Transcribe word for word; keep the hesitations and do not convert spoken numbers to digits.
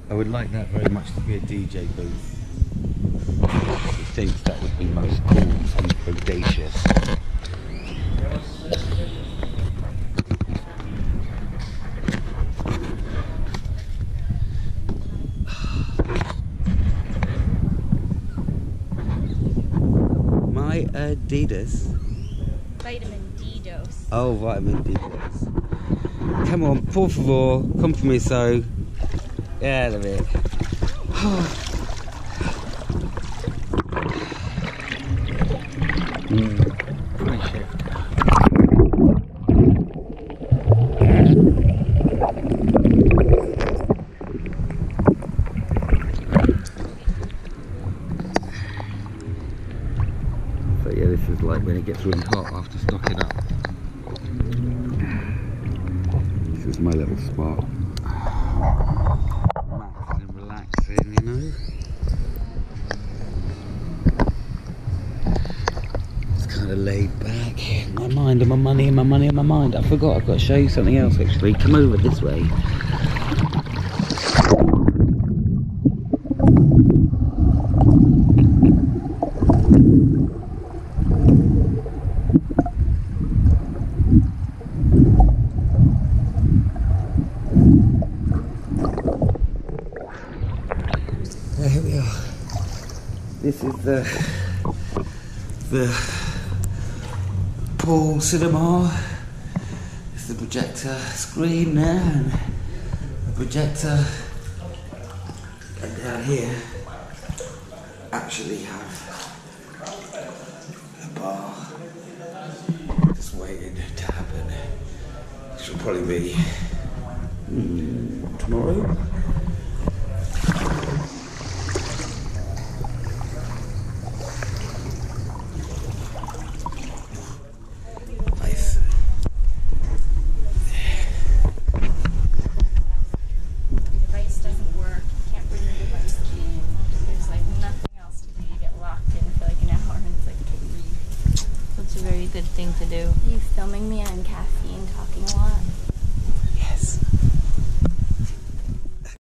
I would like that very much to be a D J booth. I think that would be most cool and audacious. My Adidas. Vitamin D dose. Oh, vitamin D dose. Come on, por favor, compromiso. Yeah, a bit. mm, pretty shift. So yeah, this is like when it gets really hot after stocking up. This is my little spot. Relaxing, relaxing, you know. It's kind of laid back. My mind and my money and my money and my mind. I forgot, I've got to show you something else actually. Come over this way. Here we are. This is the the pool cinema. It's the projector screen there and the projector. And down here actually have a bar just waiting to happen. Which will probably be mm, tomorrow. Good thing to do. Are you filming me on caffeine talking a lot? Yes.